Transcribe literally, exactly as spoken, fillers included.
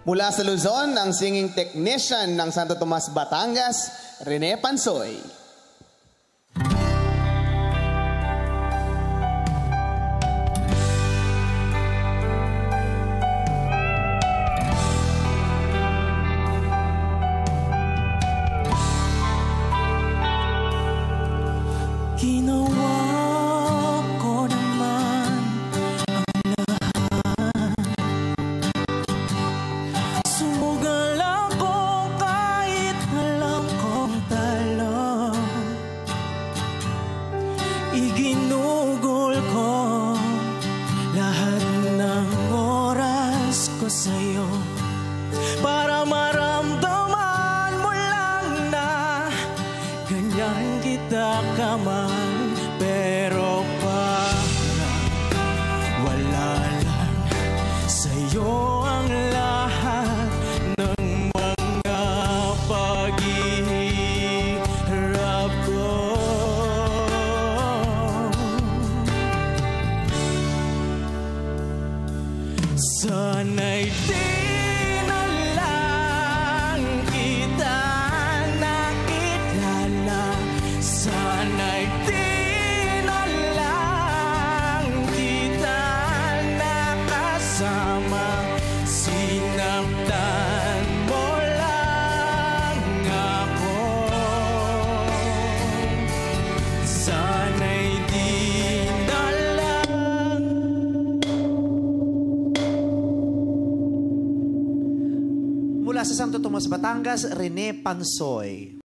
Mula sa Luzon, ang singing technician ng Santo Tomas, Batangas, Rene Pansoy. Ginawa ko naman ang lahat. Sumugal ako kahit alam kong talo. Iginugol ko lahat ng oras ko sa'yo para maramdaman mo lang na ganyan kita kamahal. Pero parang wala lang sa'yo ang lahat ng mga paghihirap ko. Sana'y di na lang kita nakilala. Sana'y di na lang kita nakasama. Sinaktan mo lang ako. Sana'y di na lang. Mula sa Santo Tomas, Batangas, Rene Pansoy.